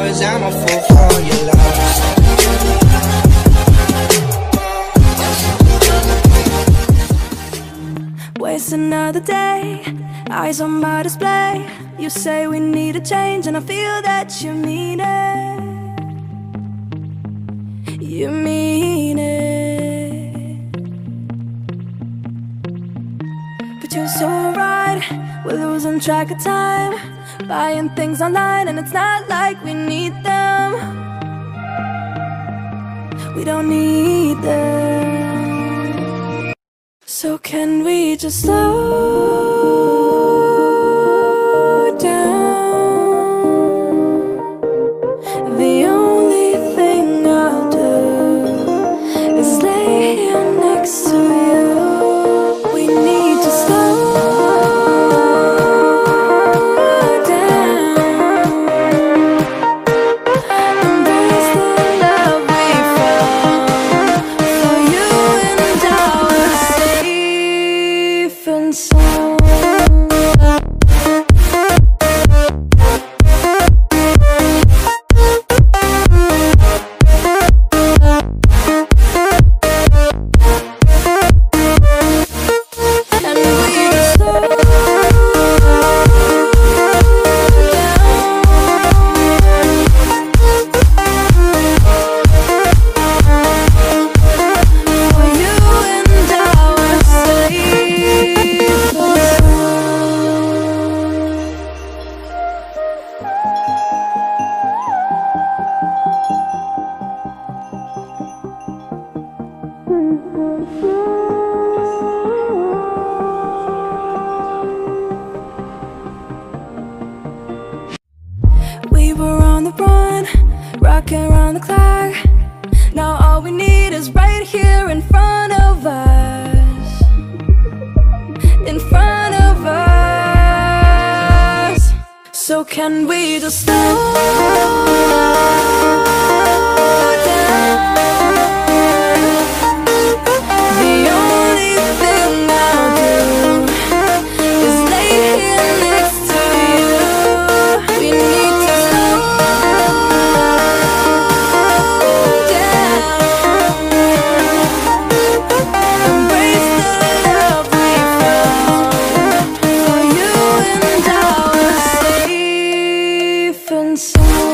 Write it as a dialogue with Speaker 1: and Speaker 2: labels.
Speaker 1: 'cause I'm a fool for your love.
Speaker 2: Waste another day, eyes on my display. You say we need a change and I feel that you mean it. You mean it. But you're so right, we're losing track of time, buying things online and it's not like we need them. We don't need them. So can we just slow down? The only thing I'll do is lay here next to you. We need to slow down. Embrace the love we found. For you and I were safe and sound. We were on the run, rocking around the clock. Now all we need is right here in front of us. In front of us. So can we just slow down? The only thing I'll do is lay here next to you. We need to slow down. Embrace the love we found. For you and I were safe and sound.